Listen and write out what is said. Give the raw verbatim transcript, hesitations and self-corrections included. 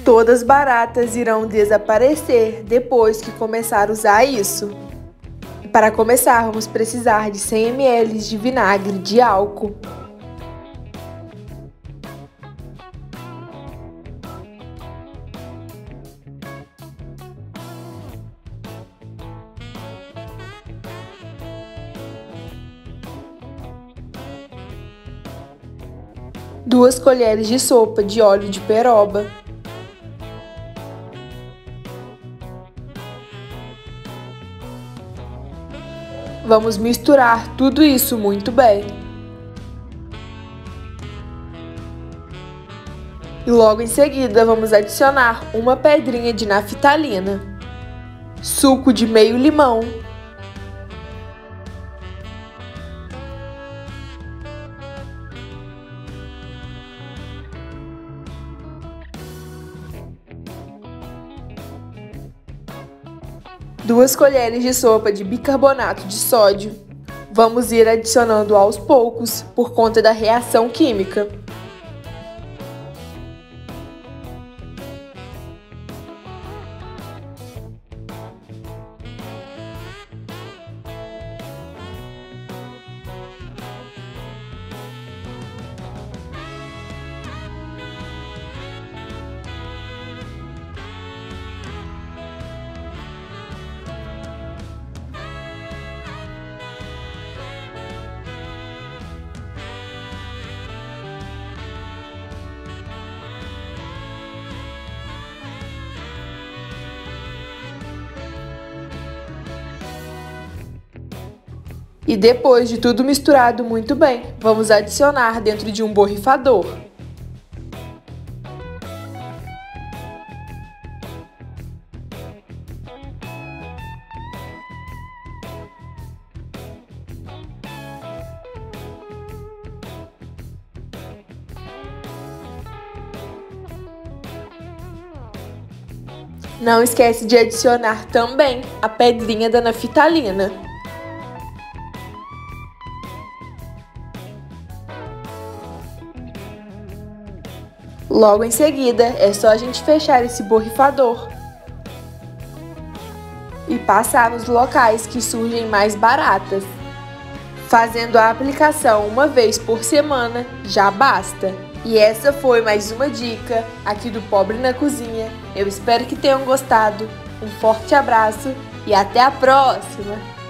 Todas as baratas irão desaparecer depois que começar a usar isso. E para começar, vamos precisar de cem mililitros de vinagre de álcool. Duas colheres de sopa de óleo de peroba. Vamos misturar tudo isso muito bem. E logo em seguida vamos adicionar uma pedrinha de naftalina, suco de meio limão, duas colheres de sopa de bicarbonato de sódio. Vamos ir adicionando aos poucos por conta da reação química. E depois de tudo misturado muito bem, vamos adicionar dentro de um borrifador. Não esquece de adicionar também a pedrinha da naftalina. Logo em seguida, é só a gente fechar esse borrifador e passar nos locais que surgem mais baratas. Fazendo a aplicação uma vez por semana já basta. E essa foi mais uma dica aqui do Pobre na Cozinha. Eu espero que tenham gostado. Um forte abraço e até a próxima!